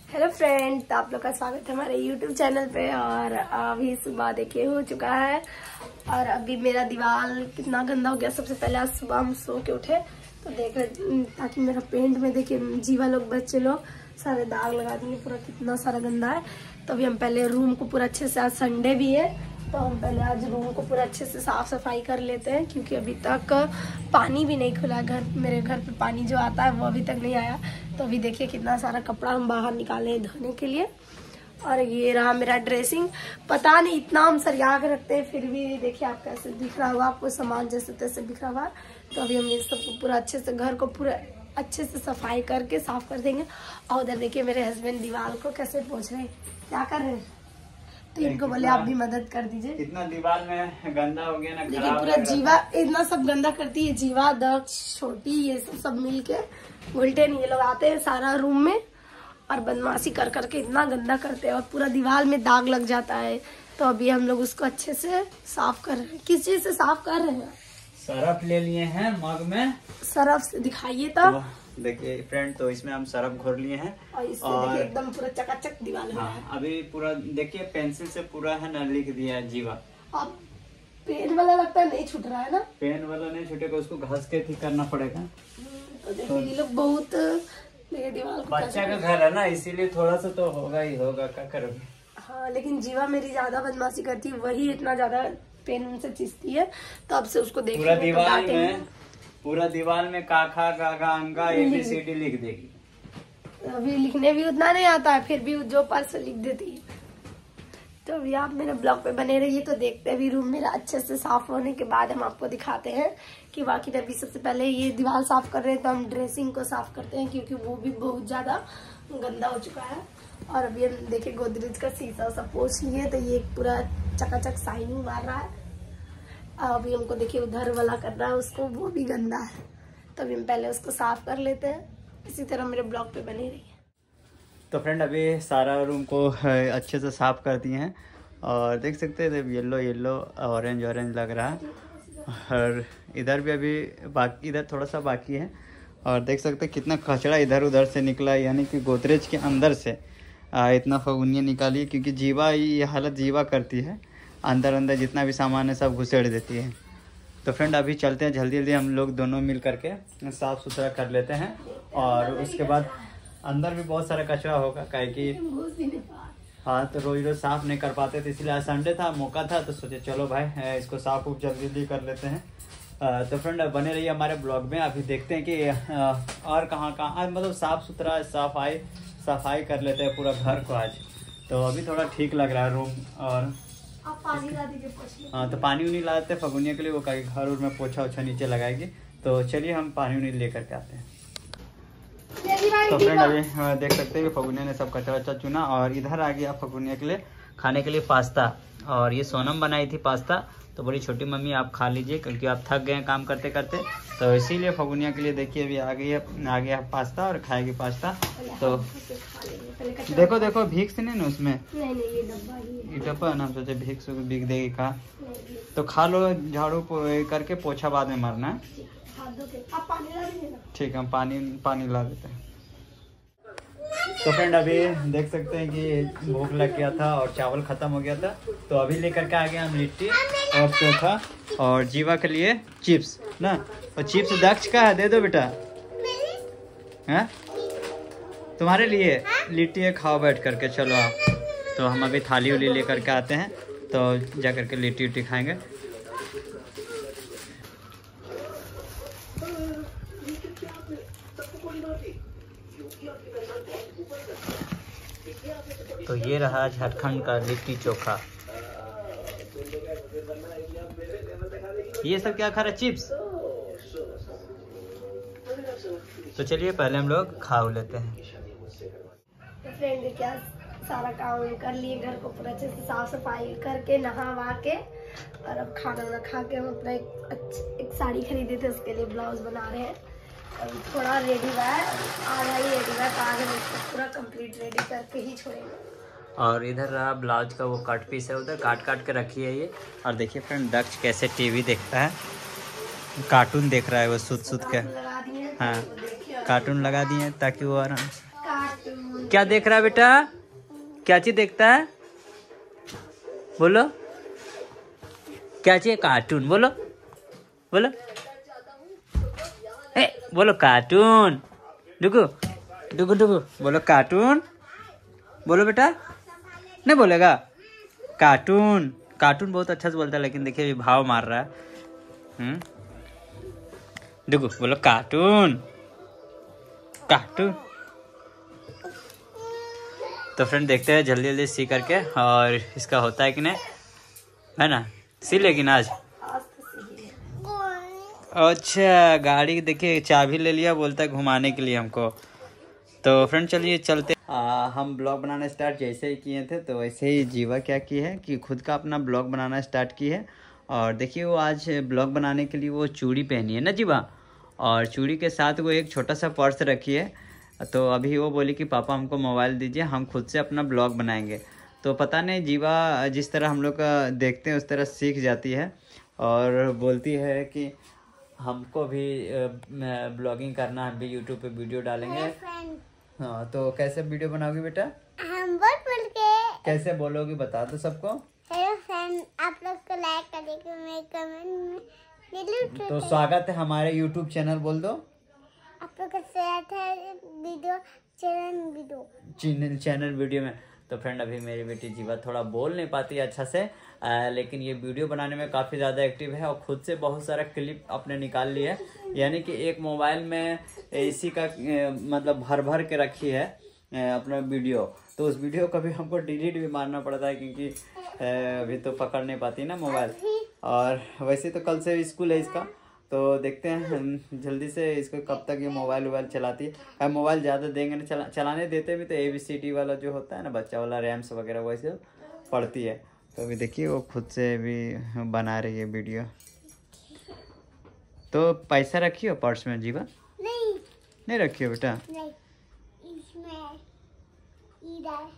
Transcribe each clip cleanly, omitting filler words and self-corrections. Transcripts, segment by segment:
Hello friend, तो आप लोग का स्वागत है हमारे यूट्यूब चैनल पे। और अभी सुबह देखिए हो चुका है और अभी मेरा दीवार कितना गंदा हो गया। सबसे पहले आज सुबह हम सो के उठे तो देख रहे ताकि मेरा पेंट में देखिए जीवा लोग बच्चे लोग सारे दाग लगा दिए, पूरा कितना सारा गंदा है। तो अभी हम पहले रूम को पूरा अच्छे से, आज संडे भी है तो हम पहले आज रूम को पूरा अच्छे से साफ सफाई कर लेते हैं, क्योंकि अभी तक पानी भी नहीं खुला घर। मेरे घर पे पानी जो आता है वो अभी तक नहीं आया। तो अभी देखिए कितना सारा कपड़ा हम बाहर निकाले हैं धोने के लिए। और ये रहा मेरा ड्रेसिंग। पता नहीं इतना हम सरिया के रखते हैं फिर भी देखिए आप कैसे दिख रहा होगा, आपको सामान जैसे तैसे दिख रहा होगा। तो अभी हम ये सबको पूरा अच्छे से, घर को पूरा अच्छे से सफाई करके साफ कर देंगे। और उधर देखिए मेरे हस्बैंड दीवार को कैसे पोंछ रहे हैं, क्या कर रहे हैं। तो इनको बोले आप भी मदद कर दीजिए। इतना दीवार में गंदा हो गया ना, देखिए पूरा जीवा इतना सब गंदा करती है, जीवा दक्ष छोटी ये सब मिल के उल्टे नहीं, ये लोग आते हैं सारा रूम में और बदमाशी कर करके इतना गंदा करते हैं और पूरा दीवार में दाग लग जाता है। तो अभी हम लोग उसको अच्छे से साफ कर रहे हैं। किस चीज से साफ कर रहे हैं? सरफ ले लिए हैं मग में। सरफ से दिखाइए तो देखिए फ्रेंड, तो इसमें हम सरफ घोर लिए हैं और इससे देखिए एकदम पूरा चकाचक दीवार है। अभी पूरा देखिए पेंसिल से पूरा है ना लिख दिया है जीवा। अब पेन वाला लगता है नहीं छूट रहा है ना, पेन वाला नहीं छूटेगा, उसको घस के ठीक करना पड़ेगा। तो देखिए ये लोग बहुत दीवार को बच्चा का घर है ना, इसीलिए थोड़ा सा तो होगा ही होगा, क्या करोगे। हाँ लेकिन जीवा मेरी ज्यादा बदमाशी करती है, वही इतना ज्यादा पेन से चीजती है। तो अब से उसको देखिए पूरा दीवार में काखा गागा अंगा ABCD लिख देगी। अभी लिखने भी उतना नहीं आता है फिर भी जो पर से लिख देती है। तो अभी आप मेरे ब्लॉग पे बने रहिए। तो देखते हैं अभी रूम मेरा अच्छे से साफ होने के बाद हम आपको दिखाते हैं कि बाकी अभी सबसे पहले ये दीवार साफ कर रहे हैं तो हम ड्रेसिंग को साफ करते हैं, क्योंकि वो भी बहुत ज्यादा गंदा हो चुका है। और अभी हम देखिए गोदरेज का शीशा सब पोंछ लिए तो ये पूरा चकाचक शाइनिंग मार रहा है। अभी हमको देखिए उधर वाला करना है उसको, वो भी गंदा है। तो अभी हम पहले उसको साफ कर लेते हैं। इसी तरह मेरे ब्लॉग पे बने रहिए। तो फ्रेंड अभी सारा रूम को अच्छे से साफ कर दिए हैं और देख सकते हैं येलो येलो ऑरेंज ऑरेंज लग रहा है। और इधर भी अभी बाकी, इधर थोड़ा सा बाकी है। और देख सकते हैं कितना कचरा इधर उधर से निकला है, यानी कि गोदरेज के अंदर से इतना फगुनिया निकाली है, क्योंकि जीवा ये हालत जीवा करती है, अंदर अंदर जितना भी सामान है सब घुसेड़ देती है। तो फ्रेंड अभी चलते हैं, जल्दी जल्दी हम लोग दोनों मिल करके साफ़ सुथरा कर लेते हैं। और उसके बाद अंदर भी बहुत सारा कचरा होगा, काहे कि हाँ तो रोज रोज साफ़ नहीं कर पाते, तो इसलिए आज संडे था, मौका था, तो सोचे चलो भाई इसको साफ़ जल्दी जल्दी कर लेते हैं। तो फ्रेंड बने रहिए हमारे ब्लॉग में। अभी देखते हैं कि और कहाँ कहाँ मतलब साफ़ सुथरा सफाई कर लेते हैं पूरा घर को आज। तो अभी थोड़ा ठीक लग रहा है रूम। और आप पानी ला दीजिए। हाँ तो पानी उनी लाते फगुनिया के लिए, वो कहीं घर उर में पोछा ओछा नीचे लगाएगी। तो चलिए हम पानी उनी लेकर के आते हैं। तो फ्रेंड अभी देख सकते हैं कि फगुनिया ने सब कचरा वचरा चुना और इधर आ गया फगुनिया के लिए खाने के लिए पास्ता। और ये सोनम बनाई थी पास्ता, तो बोली छोटी मम्मी आप खा लीजिए क्योंकि आप थक गए हैं काम करते करते। तो इसीलिए फगुनिया के लिए देखिए अभी आ गया पास्ता और खाएगी पास्ता। तो देखो देखो भीख से नहीं ना उसमें, ये डब्बा ना, सोचे भीख से भीख देगी खा। तो खा लो, झाड़ू करके पोछा बाद में मारना है। ठीक है हम पानी ला देते हैं। तो फ्रेंड अभी देख सकते हैं कि भूख लग गया था और चावल खत्म हो गया था, तो अभी लेकर के आ गए हम लिट्टी और चोखा और जीवा के लिए चिप्स ना। और चिप्स दक्ष का है, दे दो बेटा। हैं तुम्हारे लिए लिट्टी है, खाओ बैठ करके। चलो आप, तो हम अभी थाली उली लेकर के आते हैं, तो जा करके लिट्टी उट्टी खाएंगे। तो ये रहा झारखंड का लिट्टी चोखा। ये सब क्या खा रहा है? चिप्स। तो चलिए पहले हम लोग खा लेते हैं। तो फ्रेंड क्या सारा काम कर लिए, घर को पूरा अच्छे से साफ सफाई करके नहा वहा के, और अब खाना वाना खा के हम अपना एक साड़ी खरीदे थे, उसके लिए ब्लाउज बना रहे हैं। अभी थोड़ा रेडी हुआ है, आधा ही रेडी हुआ है, तो आगे उसको पूरा कंप्लीट रेडी करके ही छोड़ेंगे। और इधर रहा ब्लाउज का वो कट पीस है, उधर काट के रखी है ये। और देखिए फ्रेंड दक्ष कैसे टीवी देखता है, कार्टून देख रहा है वो सुत के। हाँ कार्टून लगा दिए ताकि वो आराम से। कार्टून क्या देख रहा है बेटा? क्या चीज देखता है? बोलो क्या चाहिए? कार्टून। बोलो बोलो बोलो कार्टून। डुगू डुगू डुगू बोलो कार्टून। बोलो बेटा। नहीं बोलेगा? कार्टून। कार्टून बहुत अच्छा से बोलता है, लेकिन देखिए भाव मार रहा है। डुगू बोलो कार्टून कार्टून। तो फ्रेंड देखते हैं जल्दी जल्दी सी करके, और इसका होता है कि नहीं, है ना? सी लेकिन आज अच्छा गाड़ी देखिए चाबी ले लिया, बोलता है घुमाने के लिए हमको। तो फ्रेंड चलिए चलते। हम ब्लॉग बनाना स्टार्ट जैसे ही किए थे, तो वैसे ही जीवा क्या की है कि खुद का अपना ब्लॉग बनाना स्टार्ट की है। और देखिए वो आज ब्लॉग बनाने के लिए वो चूड़ी पहनी है ना जीवा, और चूड़ी के साथ वो एक छोटा सा पर्स रखी है। तो अभी वो बोली कि पापा हमको मोबाइल दीजिए, हम खुद से अपना ब्लॉग बनाएंगे। तो पता नहीं जीवा जिस तरह हम लोग का देखते हैं उस तरह सीख जाती है, और बोलती है कि हमको भी ब्लॉगिंग करना, हम भी यूट्यूब पे वीडियो डालेंगे। हाँ तो कैसे वीडियो बनाओगी बेटा? हम बोल के कैसे बोलोगी बता दो सबको। हेलो फ्रेंड, आप लोग को लाइक करेंगे, मैं कमेंट में तो स्वागत है हमारे यूट्यूब चैनल, बोल दो। आप लोग का स्वागत है वीडियो चैनल वीडियो में। तो फ्रेंड अभी मेरी बेटी जीवा थोड़ा बोल नहीं पाती अच्छा से, लेकिन ये वीडियो बनाने में काफ़ी ज़्यादा एक्टिव है, और खुद से बहुत सारा क्लिप अपने निकाल ली है। यानी कि एक मोबाइल में इसी का मतलब भर भर के रखी है अपना वीडियो। तो उस वीडियो का भी हमको डिलीट भी मारना पड़ता है, क्योंकि अभी तो पकड़ नहीं पाती ना मोबाइल। और वैसे तो कल से स्कूल है इसका, तो देखते हैं जल्दी से इसको कब तक ये मोबाइल चलाती है। मोबाइल ज़्यादा देंगे ना, चलाने देते भी तो ABCD वाला जो होता है ना बच्चा वाला, रैम्स वगैरह वैसे पढ़ती है। तो अभी देखिए वो खुद से भी बना रही है वीडियो। तो पैसा रखियो पर्स में जीवा? नहीं रखियो बेटा? नहीं, इसमें इधर।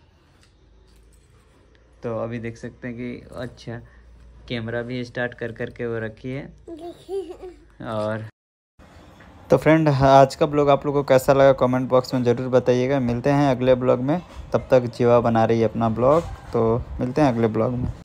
तो अभी देख सकते हैं कि अच्छा कैमरा भी स्टार्ट कर करके वो रखी है। और तो फ्रेंड आज का ब्लॉग आप लोगों को कैसा लगा कमेंट बॉक्स में ज़रूर बताइएगा। मिलते हैं अगले ब्लॉग में, तब तक जीवा बना रही है अपना ब्लॉग। तो मिलते हैं अगले ब्लॉग में।